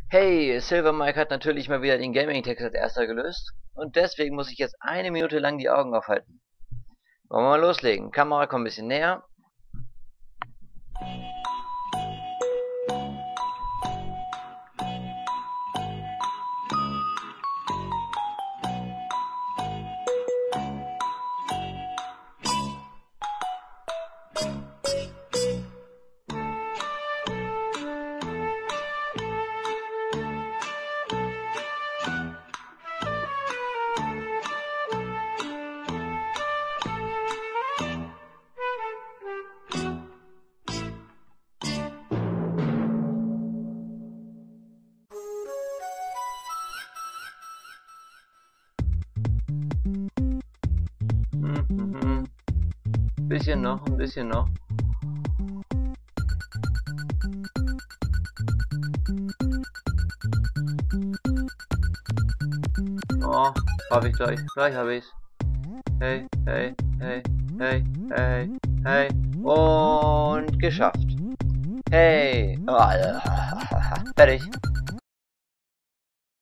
Hey, Silver Mike hat natürlich mal wieder den Gaming-Text als erster gelöst und deswegen muss ich jetzt eine Minute lang die Augen aufhalten. Wollen wir mal loslegen? Kamera kommt ein bisschen näher. Bisschen noch, ein bisschen noch. Oh, hab ich gleich. Gleich hab ich's. Hey, hey, hey, hey, hey, hey. Und geschafft. Hey. Fertig.